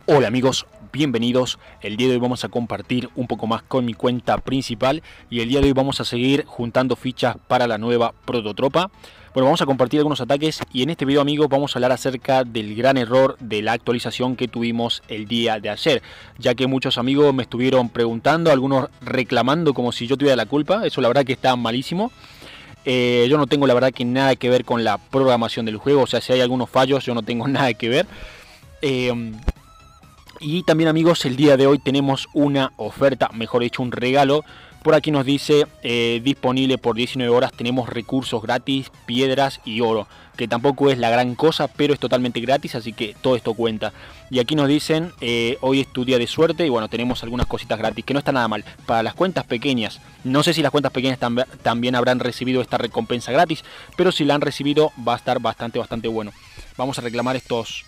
Hola amigos, bienvenidos. El día de hoy vamos a compartir un poco más con mi cuenta principal y el día de hoy vamos a seguir juntando fichas para la nueva prototropa. Bueno, vamos a compartir algunos ataques y en este video, amigos, vamos a hablar acerca del gran error de la actualización que tuvimos el día de ayer, ya que muchos amigos me estuvieron preguntando, algunos reclamando como si yo tuviera la culpa. Eso la verdad que está malísimo. Yo no tengo la verdad que nada que ver con la programación del juego, o sea, si hay algunos fallos yo no tengo nada que ver. Y también, amigos, el día de hoy tenemos una oferta, mejor dicho un regalo. Por aquí nos dice disponible por 19 horas, tenemos recursos gratis, piedras y oro, que tampoco es la gran cosa, pero es totalmente gratis, así que todo esto cuenta. Y aquí nos dicen hoy es tu día de suerte y bueno, tenemos algunas cositas gratis, que no está nada mal. Para las cuentas pequeñas, no sé si las cuentas pequeñas también habrán recibido esta recompensa gratis, pero si la han recibido va a estar bastante bueno. Vamos a reclamar estos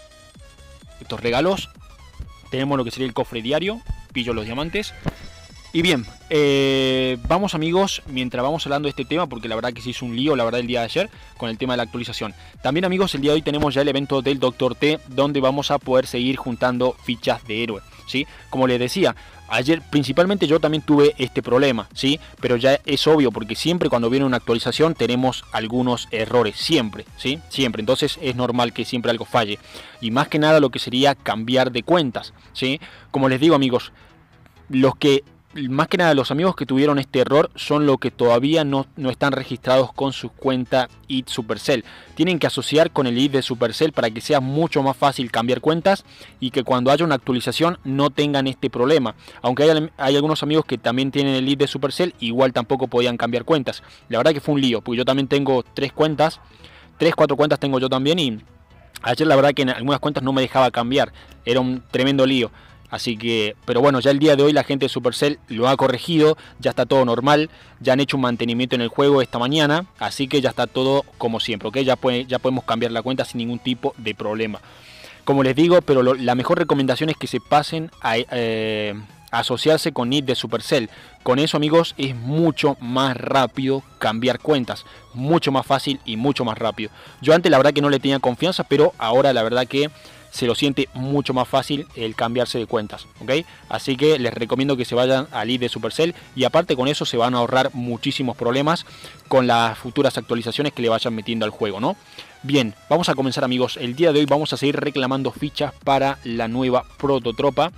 regalos. Tenemos lo que sería el cofre diario, pillo los diamantes. Y bien, vamos amigos, mientras vamos hablando de este tema, porque la verdad que se hizo un lío, la verdad, el día de ayer, con el tema de la actualización. También, amigos, el día de hoy tenemos ya el evento del Dr. T, donde vamos a poder seguir juntando fichas de héroe, ¿sí? Como les decía, ayer principalmente yo también tuve este problema, ¿sí? Pero ya es obvio, porque siempre cuando viene una actualización tenemos algunos errores, siempre, ¿sí? Siempre, entonces es normal que siempre algo falle. Y más que nada lo que sería cambiar de cuentas, ¿sí? Como les digo, amigos, más que nada los amigos que tuvieron este error son los que todavía no están registrados con su cuenta ID Supercell. Tienen que asociar con el ID de Supercell para que sea mucho más fácil cambiar cuentas y que cuando haya una actualización no tengan este problema. Aunque hay algunos amigos que también tienen el ID de Supercell, igual tampoco podían cambiar cuentas. La verdad que fue un lío, porque yo también tengo 4 cuentas tengo yo también, y ayer la verdad que en algunas cuentas no me dejaba cambiar. Era un tremendo lío. Así que, pero bueno, ya el día de hoy la gente de Supercell lo ha corregido, ya está todo normal, ya han hecho un mantenimiento en el juego esta mañana, así que ya está todo como siempre, ¿ok? Ya podemos cambiar la cuenta sin ningún tipo de problema. Como les digo, pero la mejor recomendación es que se pasen a asociarse con ID de Supercell. Con eso, amigos, es mucho más rápido cambiar cuentas, mucho más fácil y mucho más rápido. Yo antes la verdad que no le tenía confianza, pero ahora la verdad que se lo siente mucho más fácil el cambiarse de cuentas, ¿ok? Así que les recomiendo que se vayan al ID de Supercell y aparte con eso se van a ahorrar muchísimos problemas con las futuras actualizaciones que le vayan metiendo al juego, ¿no? Bien, vamos a comenzar, amigos. El día de hoy vamos a seguir reclamando fichas para la nueva prototropa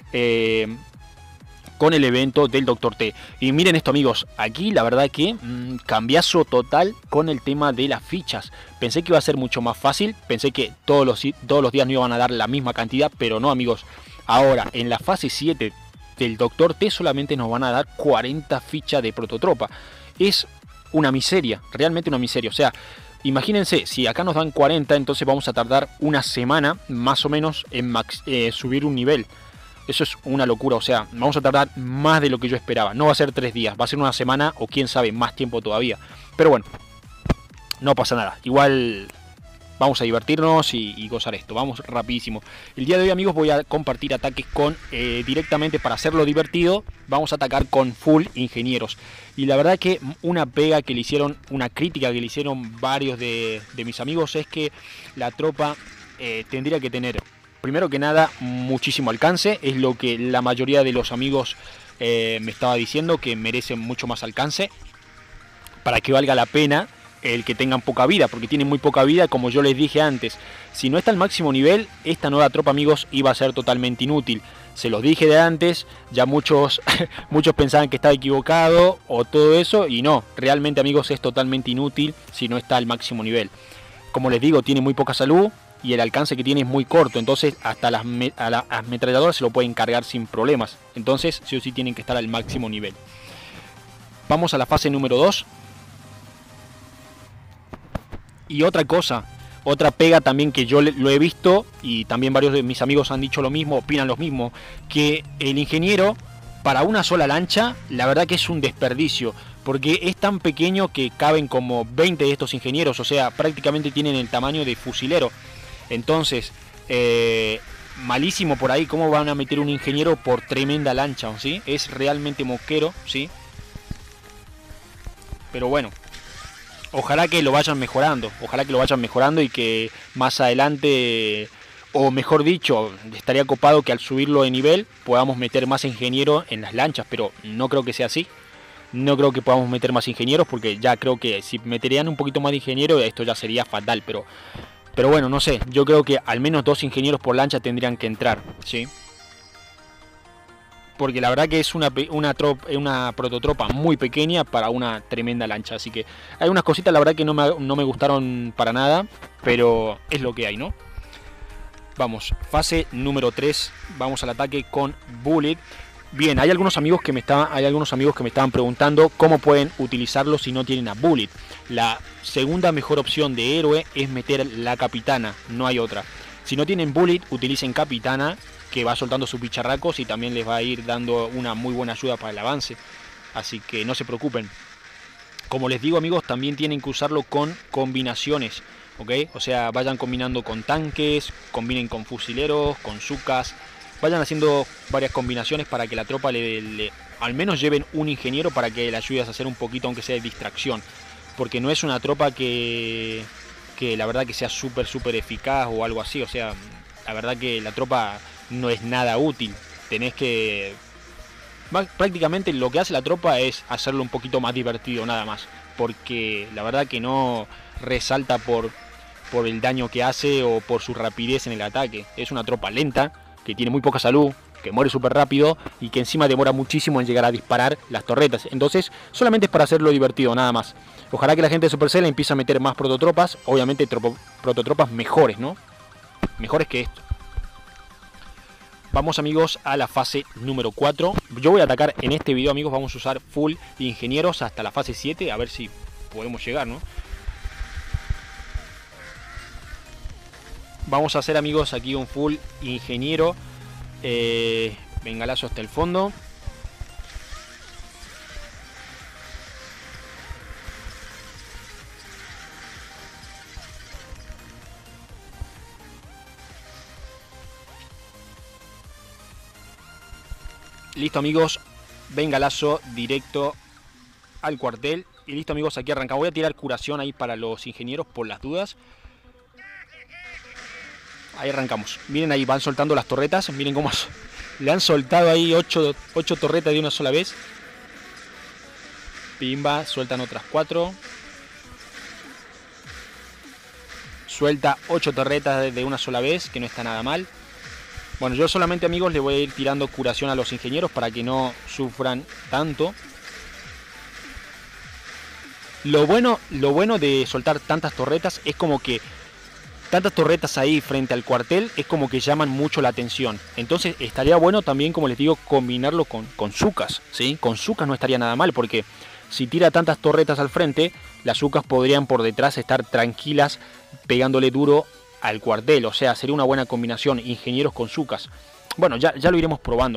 con el evento del Dr. T. Y miren esto, amigos, aquí la verdad que cambiazo total con el tema de las fichas. Pensé que iba a ser mucho más fácil, pensé que todos los días no iban a dar la misma cantidad, pero no, amigos. Ahora, en la fase 7 del Dr. T solamente nos van a dar 40 fichas de prototropa. Es una miseria, realmente una miseria. O sea, imagínense, si acá nos dan 40, entonces vamos a tardar una semana más o menos en subir un nivel. Eso es una locura, o sea, vamos a tardar más de lo que yo esperaba. No va a ser 3 días, va a ser una semana o quién sabe, más tiempo todavía. Pero bueno, no pasa nada. Igual vamos a divertirnos y gozar esto. Vamos rapidísimo. El día de hoy, amigos, voy a compartir ataques con directamente para hacerlo divertido. Vamos a atacar con full ingenieros. Y la verdad que una pega que le hicieron, una crítica que le hicieron varios de mis amigos es que la tropa tendría que tener, primero que nada, muchísimo alcance. Es lo que la mayoría de los amigos me estaba diciendo, que merecen mucho más alcance para que valga la pena el que tengan poca vida, porque tienen muy poca vida. Como yo les dije antes, si no está al máximo nivel, esta nueva tropa, amigos, iba a ser totalmente inútil. Se los dije de antes, ya muchos pensaban que estaba equivocado o todo eso, y no, realmente, amigos, es totalmente inútil si no está al máximo nivel. Como les digo, tiene muy poca salud y el alcance que tiene es muy corto, entonces hasta las ametralladoras se lo pueden cargar sin problemas. Entonces sí o sí tienen que estar al máximo nivel. Vamos a la fase número 2. Y otra cosa, otra pega también que yo lo he visto, y también varios de mis amigos han dicho lo mismo, opinan lo mismo, que el ingeniero para una sola lancha, la verdad que es un desperdicio, porque es tan pequeño que caben como 20 de estos ingenieros, o sea, prácticamente tienen el tamaño de fusilero. Entonces, malísimo por ahí, cómo van a meter un ingeniero por tremenda lancha, ¿sí? Es realmente moquero, ¿sí? Pero bueno, ojalá que lo vayan mejorando y que más adelante O mejor dicho, estaría copado que al subirlo de nivel podamos meter más ingenieros en las lanchas, pero no creo que sea así. No creo que podamos meter más ingenieros porque ya creo que si meterían un poquito más de ingenieros esto ya sería fatal, pero bueno, no sé, yo creo que al menos 2 ingenieros por lancha tendrían que entrar, ¿sí? Porque la verdad que es una prototropa muy pequeña para una tremenda lancha. Así que hay unas cositas, la verdad que no me gustaron para nada, pero es lo que hay, ¿no? Vamos, fase número 3, vamos al ataque con Bullet. Bien, hay algunos amigos que me estaban preguntando cómo pueden utilizarlo si no tienen a Bullet. La segunda mejor opción de héroe es meter la capitana, no hay otra. Si no tienen Bullet, utilicen capitana, que va soltando sus bicharracos y también les va a ir dando una muy buena ayuda para el avance. Así que no se preocupen. Como les digo, amigos, también tienen que usarlo con combinaciones, ¿ok? O sea, vayan combinando con tanques, combinen con fusileros, con zucas. Vayan haciendo varias combinaciones para que la tropa al menos lleven un ingeniero para que le ayudes a hacer un poquito, aunque sea de distracción. Porque no es una tropa que la verdad que sea súper eficaz o algo así. O sea, la verdad que la tropa no es nada útil. Tenés que... prácticamente lo que hace la tropa es hacerlo un poquito más divertido, nada más. Porque la verdad que no resalta por el daño que hace o por su rapidez en el ataque. Es una tropa lenta, que tiene muy poca salud, que muere súper rápido y que encima demora muchísimo en llegar a disparar las torretas. Entonces solamente es para hacerlo divertido, nada más. Ojalá que la gente de Supercell empiece a meter más prototropas, obviamente prototropas mejores, ¿no? Mejores que esto. Vamos, amigos, a la fase número 4. Yo voy a atacar en este video, amigos, vamos a usar full ingenieros hasta la fase 7, a ver si podemos llegar, ¿no? Vamos a hacer, amigos, aquí un full ingeniero. Bengalazo hasta el fondo. Listo, amigos. Bengalazo directo al cuartel. Y listo, amigos, aquí arrancamos. Voy a tirar curación ahí para los ingenieros por las dudas. Ahí arrancamos. Miren, ahí van soltando las torretas. Miren cómo le han soltado ahí 8 torretas de una sola vez. Pimba, sueltan otras 4. Suelta 8 torretas de una sola vez, que no está nada mal. Bueno, yo solamente, amigos, le voy a ir tirando curación a los ingenieros para que no sufran tanto. Lo bueno de soltar tantas torretas es como que tantas torretas ahí frente al cuartel es como que llaman mucho la atención. Entonces estaría bueno también, como les digo, combinarlo con zucas, ¿sí? Con zucas no estaría nada mal, porque si tira tantas torretas al frente, las zucas podrían por detrás estar tranquilas pegándole duro al cuartel. O sea, sería una buena combinación, ingenieros con zucas. Bueno, ya lo iremos probando,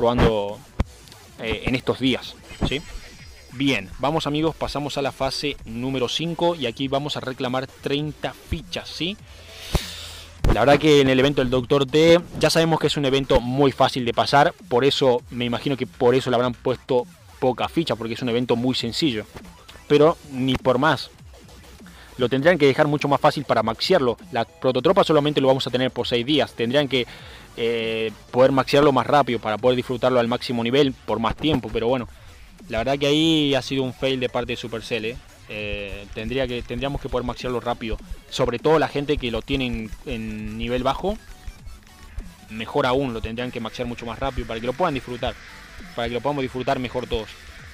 en estos días, ¿sí? Bien, vamos, amigos, pasamos a la fase número 5 y aquí vamos a reclamar 30 fichas, ¿sí? La verdad que en el evento del Dr. T ya sabemos que es un evento muy fácil de pasar, por eso me imagino que por eso le habrán puesto poca ficha, porque es un evento muy sencillo. Pero ni por más, lo tendrían que dejar mucho más fácil para maxearlo. La prototropa solamente lo vamos a tener por 6 días, tendrían que poder maxearlo más rápido para poder disfrutarlo al máximo nivel por más tiempo, pero bueno. La verdad que ahí ha sido un fail de parte de Supercell, tendríamos que poder maxearlo rápido. Sobre todo la gente que lo tiene en nivel bajo, mejor aún, lo tendrían que maxear mucho más rápido para que lo puedan disfrutar. Para que lo podamos disfrutar mejor todos.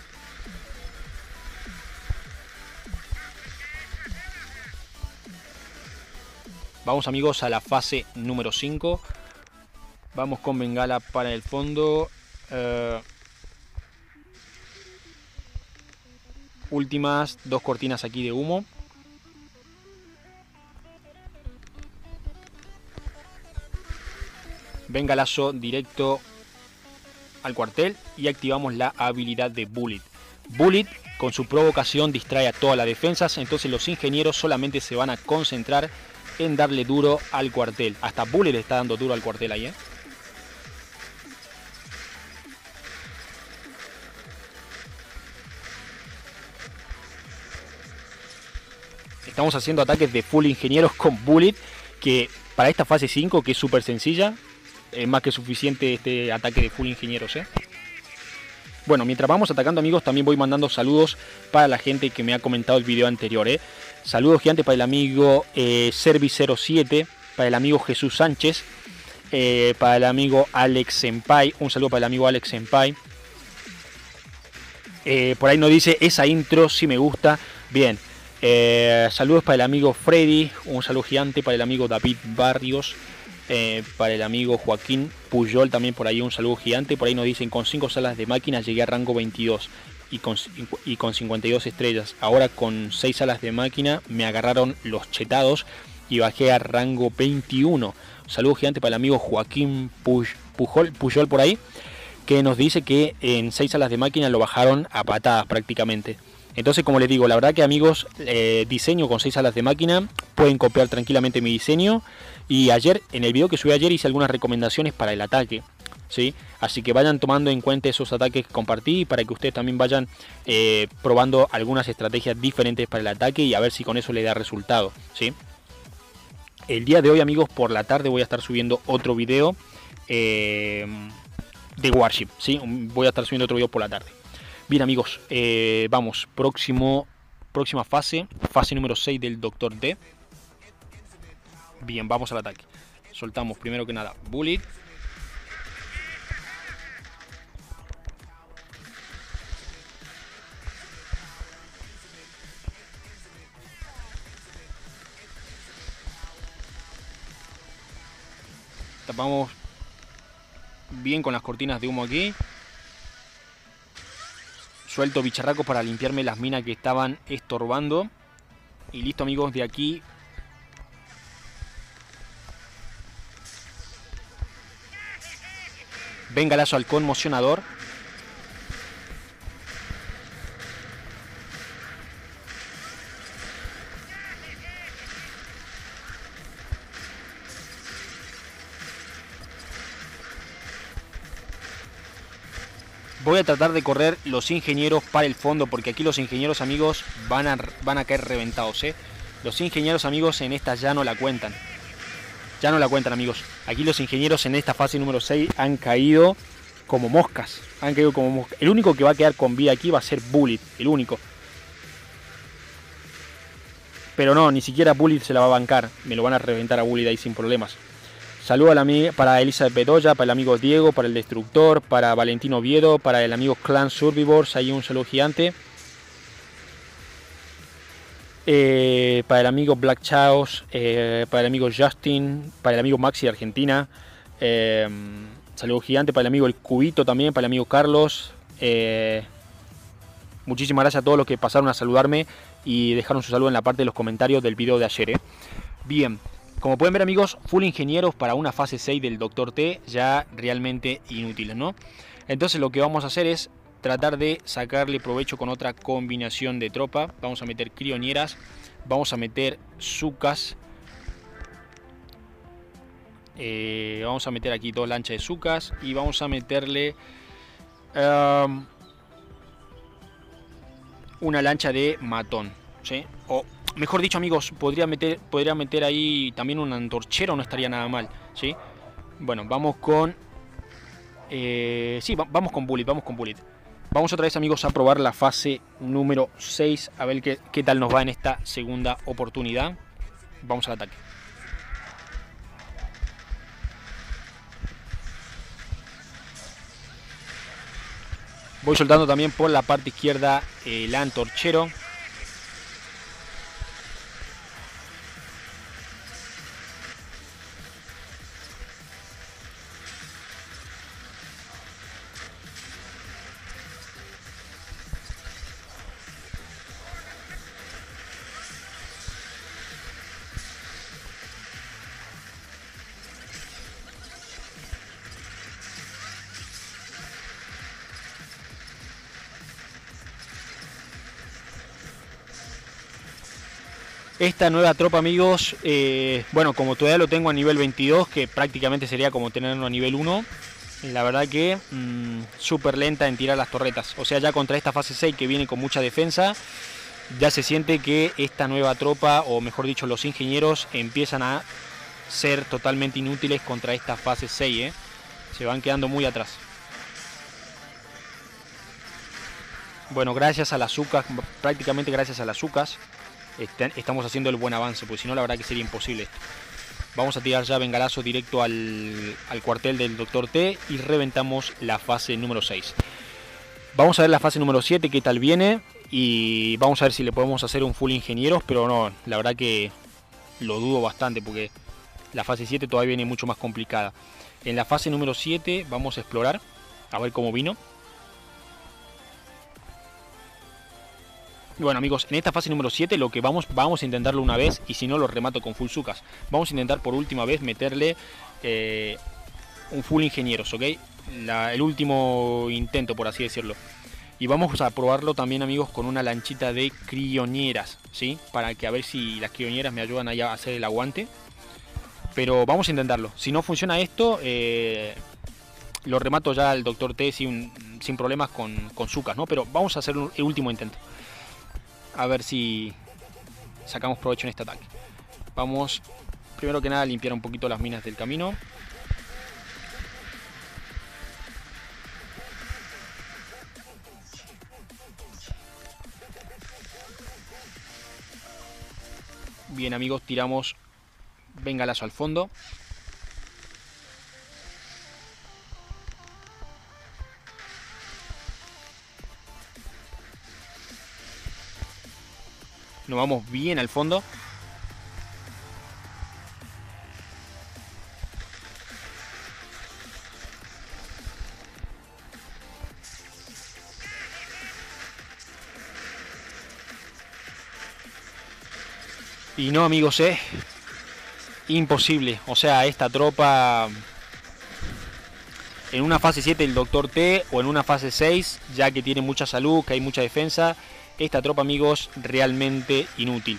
Vamos, amigos, a la fase número 5. Vamos con bengala para el fondo. Últimas 2 cortinas aquí de humo. Bengalazo directo al cuartel y activamos la habilidad de Bullet. Bullet con su provocación distrae a todas las defensas, entonces los ingenieros solamente se van a concentrar en darle duro al cuartel. Hasta Bullet le está dando duro al cuartel ahí, Estamos haciendo ataques de full ingenieros con Bullet, que para esta fase 5, que es súper sencilla, es más que suficiente este ataque de full ingenieros, ¿eh? Bueno, mientras vamos atacando, amigos, también voy mandando saludos para la gente que me ha comentado el video anterior, ¿eh? Saludos gigantes para el amigo Servi07, para el amigo Jesús Sánchez, para el amigo Alex Senpai, un saludo para el amigo Alex Senpai. Por ahí nos dice, esa intro sí me gusta. Bien, saludos para el amigo Freddy, un saludo gigante para el amigo David Barrios, para el amigo Joaquín Puyol también por ahí un saludo gigante. Por ahí nos dicen, con 5 salas de máquina llegué a rango 22 y con 52 estrellas. Ahora con 6 salas de máquina me agarraron los chetados y bajé a rango 21. Saludo gigante para el amigo Joaquín Puyol por ahí, que nos dice que en 6 salas de máquina lo bajaron a patadas prácticamente. Entonces, como les digo, la verdad que, amigos, diseño con 6 salas de máquina, pueden copiar tranquilamente mi diseño. Y ayer, en el video que subí ayer, hice algunas recomendaciones para el ataque, ¿sí? Así que vayan tomando en cuenta esos ataques que compartí, para que ustedes también vayan probando algunas estrategias diferentes para el ataque y a ver si con eso le da resultado, ¿sí? El día de hoy, amigos, por la tarde voy a estar subiendo otro video de Warship, ¿sí? Voy a estar subiendo otro video por la tarde. Bien, amigos, vamos, próxima fase número 6 del Dr. T. Bien, vamos al ataque. Soltamos primero que nada Bullet. Tapamos bien con las cortinas de humo aquí. Suelto bicharracos para limpiarme las minas que estaban estorbando. Y listo, amigos, de aquí. Bengalazo al conmocionador. Voy a tratar de correr los ingenieros para el fondo, porque aquí los ingenieros, amigos, van a caer reventados, ¿eh? Los ingenieros, amigos, en esta ya no la cuentan. Ya no la cuentan, amigos. Aquí los ingenieros en esta fase número 6 han caído como moscas. Han caído como moscas. El único que va a quedar con vida aquí va a ser Bullet. El único. Pero no, ni siquiera Bullet se la va a bancar. Me lo van a reventar a Bullet ahí sin problemas. Saludo a la amiga, para Elisa Bedoya, para el amigo Diego, para el Destructor, para Valentino Oviedo, para el amigo Clan Survivors, ahí un saludo gigante. Para el amigo Black Chaos, para el amigo Justin, para el amigo Maxi de Argentina. Saludo gigante para el amigo El Cubito también, para el amigo Carlos. Muchísimas gracias a todos los que pasaron a saludarme y dejaron su saludo en la parte de los comentarios del video de ayer. Bien. Como pueden ver, amigos, full ingenieros para una fase 6 del Dr. T, ya realmente inútiles, ¿no? Entonces lo que vamos a hacer es tratar de sacarle provecho con otra combinación de tropa. Vamos a meter crionieras, vamos a meter Zucas. Vamos a meter aquí 2 lanchas de Zucas y vamos a meterle una lancha de matón, ¿sí? O mejor dicho, amigos, podría meter ahí también un antorchero, no estaría nada mal, ¿sí? Bueno, vamos con... sí, vamos con Bullet, Vamos otra vez, amigos, a probar la fase número 6, a ver qué tal nos va en esta segunda oportunidad. Vamos al ataque. Voy soltando también por la parte izquierda el antorchero. Esta nueva tropa, amigos, bueno, como todavía lo tengo a nivel 22, que prácticamente sería como tenerlo a nivel 1, la verdad que súper lenta en tirar las torretas. O sea, ya contra esta fase 6 que viene con mucha defensa, ya se siente que esta nueva tropa, o mejor dicho, los ingenieros, empiezan a ser totalmente inútiles contra esta fase 6, se van quedando muy atrás. Bueno, gracias a las Zucas, prácticamente gracias a las Zucas, estamos haciendo el buen avance, porque si no la verdad que sería imposible esto. Vamos a tirar ya bengalazo directo al cuartel del Dr. T y reventamos la fase número 6. Vamos a ver la fase número 7, qué tal viene, y vamos a ver si le podemos hacer un full ingenieros, pero no, la verdad que lo dudo bastante porque la fase 7 todavía viene mucho más complicada. En la fase número 7 vamos a explorar, a ver cómo vino. Bueno amigos, en esta fase número 7 lo que vamos a intentarlo una vez, y si no lo remato con full Zucas. Vamos a intentar por última vez meterle un full ingenieros, ¿ok? El último intento, por así decirlo. Y vamos a probarlo también amigos con una lanchita de crioñeras, ¿sí? Para que a ver si las crioñeras me ayudan a hacer el aguante. Pero vamos a intentarlo. Si no funciona esto, lo remato ya al Dr. T sin problemas con Zucas, ¿no? Pero vamos a hacer el último intento. A ver si sacamos provecho en este ataque. Vamos, primero que nada, a limpiar un poquito las minas del camino. Bien amigos, tiramos bengalazo al fondo. Nos vamos bien al fondo. Y no amigos, imposible. O sea, esta tropa en una fase 7 el Dr. T o en una fase 6, ya que tiene mucha salud, que hay mucha defensa, esta tropa amigos realmente inútil.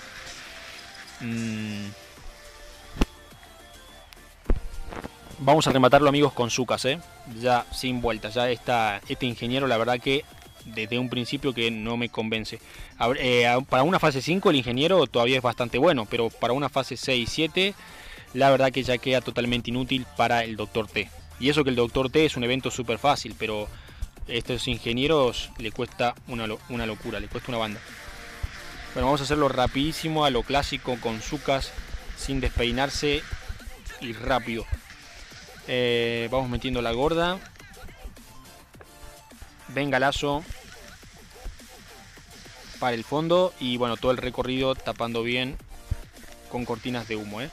Vamos a rematarlo amigos con Zucas, ya sin vueltas. Ya este ingeniero la verdad que desde un principio que no me convence. Para una fase 5 el ingeniero todavía es bastante bueno, pero para una fase 6 y 7 la verdad que ya queda totalmente inútil para el Dr. T. Y eso que el Dr. T es un evento súper fácil, pero estos ingenieros le cuesta una locura, le cuesta una banda. Bueno, vamos a hacerlo rapidísimo, a lo clásico, con Zucas, sin despeinarse y rápido. Vamos metiendo la gorda. Bengalazo para el fondo y bueno, todo el recorrido tapando bien con cortinas de humo,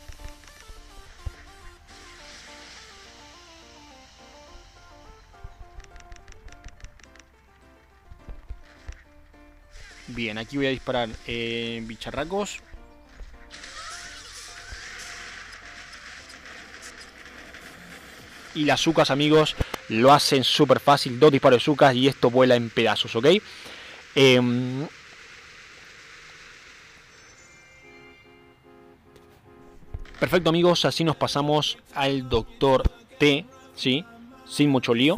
Bien, aquí voy a disparar bicharracos. Y las Zucas, amigos, lo hacen súper fácil. 2 disparos de Zucas y esto vuela en pedazos, ¿ok? Perfecto, amigos. Así nos pasamos al Dr. T, ¿sí? Sin mucho lío.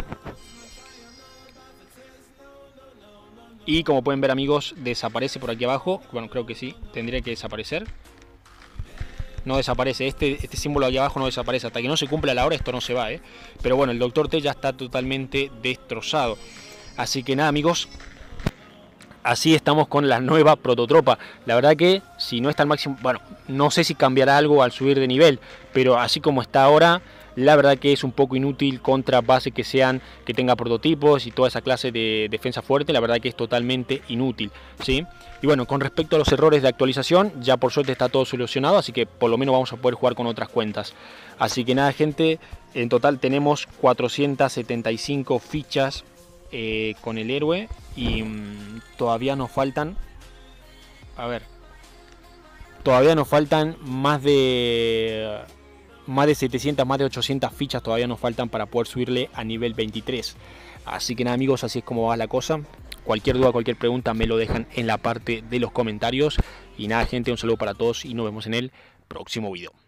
Y como pueden ver, amigos, desaparece por aquí abajo. Bueno, creo que sí, tendría que desaparecer. No desaparece, este símbolo aquí abajo no desaparece. Hasta que no se cumpla la hora esto no se va, Pero bueno, el Dr. T ya está totalmente destrozado. Así que nada, amigos, así estamos con la nueva prototropa. La verdad que si no está al máximo, bueno, no sé si cambiará algo al subir de nivel, pero así como está ahora, la verdad que es un poco inútil contra bases que tenga prototipos y toda esa clase de defensa fuerte. La verdad que es totalmente inútil, ¿sí? Y bueno, con respecto a los errores de actualización, ya por suerte está todo solucionado, así que por lo menos vamos a poder jugar con otras cuentas. Así que nada, gente, en total tenemos 475 fichas con el héroe y todavía nos faltan, a ver, todavía nos faltan más de 700, más de 800 fichas todavía nos faltan para poder subirle a nivel 23. Así que nada, amigos, así es como va la cosa. Cualquier duda, cualquier pregunta me lo dejan en la parte de los comentarios. Y nada, gente, un saludo para todos y nos vemos en el próximo video.